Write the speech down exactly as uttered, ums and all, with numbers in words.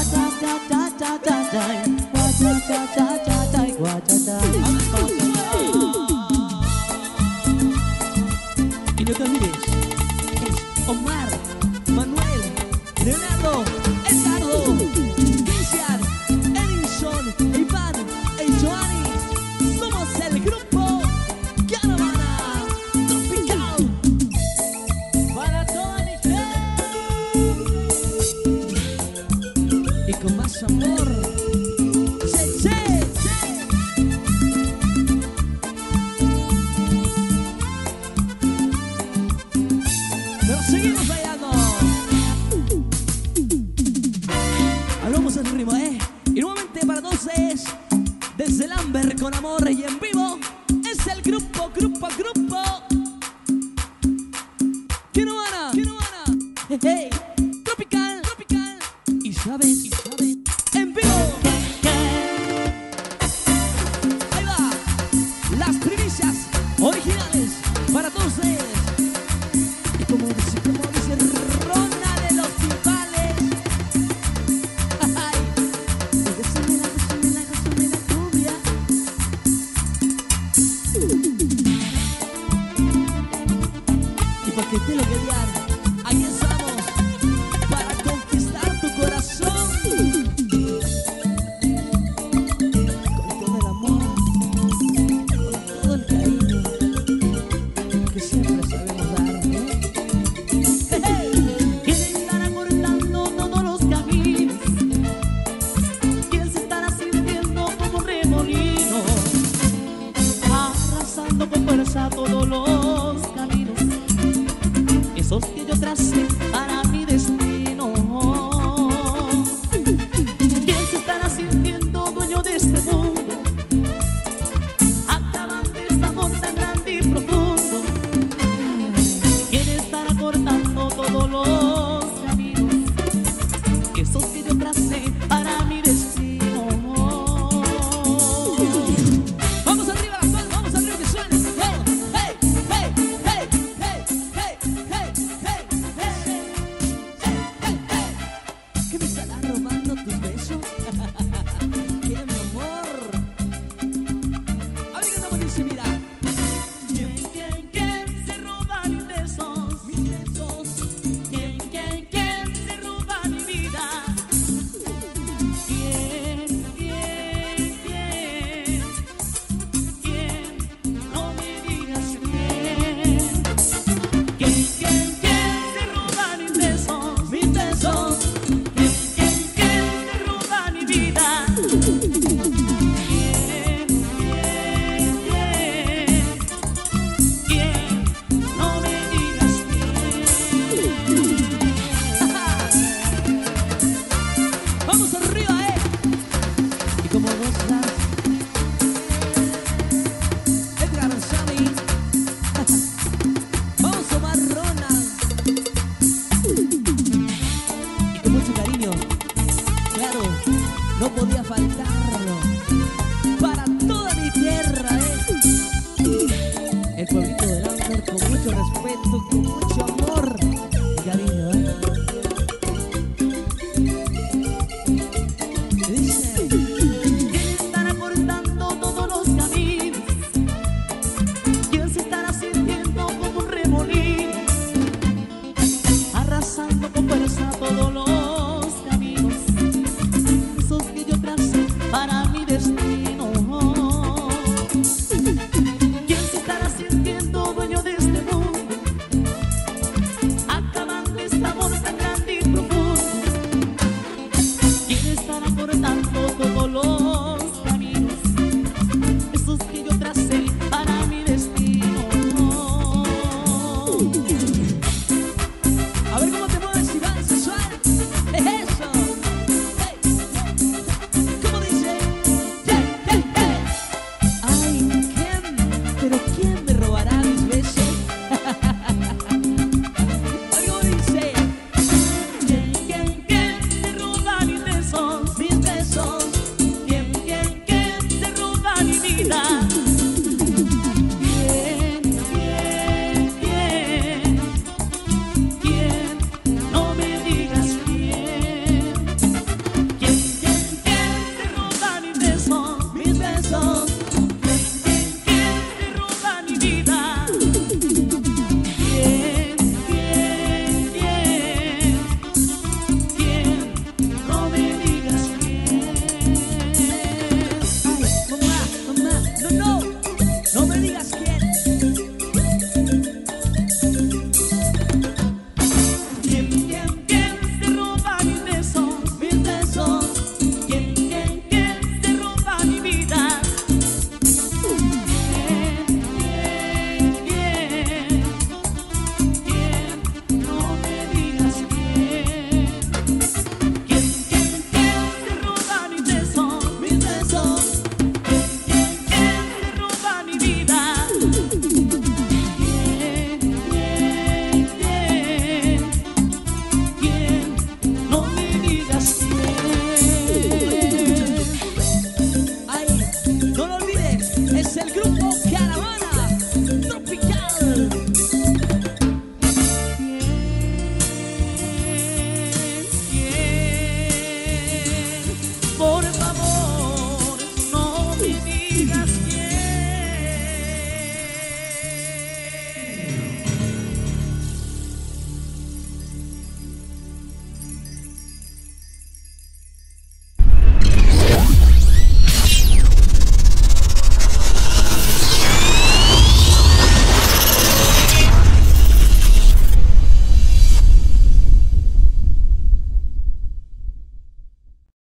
Y no te olvides, es Omar, Manuel, Leonardo, Edgardo, Cristian, Edinson, Iván, e Joanny. Somos el grupo Caravana Tropical. Para toda mi gente. Y con más amor. Che, che, che. Pero seguimos bailando. Hablamos el ritmo, ¿eh? Y nuevamente para todos es desde el Amber con amor y en vivo. Es el grupo, grupo, grupo Caravana, Caravana. Hey, hey. Tropical, tropical. Y sabes, y sabes, en vivo. Ahí va. Las primicias originales para todos ustedes. Y como dice, como dice Rona de los timbales. Ay, gózame la, gózame la, gózame la cumbia. Y para que te lo querían, aquí estamos para conquistar tu corazón. Con todo el amor, con todo el cariño que siempre sabemos dar, ¿no? ¿Quién estará cortando todos los caminos? ¿Quién se estará sintiendo como un remolino? Arrasando con fuerza todos los caminos, esos que yo tracé para mi destino. ¿Quién se estará sintiendo dueño de este mundo? Acabando este amor tan grande y profundo. ¿Quién estará cortando todos los caminos, esos que yo tracé para mi destino? Vamos arriba las manos, vamos arriba que suene. Hey, hey, hey, hey, hey, hey, hey, hey, hey, hey, hey. ¿Qué me estará robando tus besos? ¿Qué, mi amor? A ver qué estamos dice, mira. ¿Quién, quién, quién se roba mis besos? Mis besos. ¿Quién, quién, quién se roba mi vida? ¿Quién, quién, quién? ¿Quién? No me digas quién. ¿Quién, quién, quién se roba mis besos? Mis besos. ¿Quién, quién, quién se roba mi vida? ¿Quién, quién, quién? ¿Quién? No me digas quién. Vamos arriba, eh. Y como dos las Edgar Sammy. Vamos a Omar Ronald. Y con mucho cariño, claro, no podía faltarlo para toda mi tierra, eh. El pueblito del Amber con mucho respeto, con mucho amor.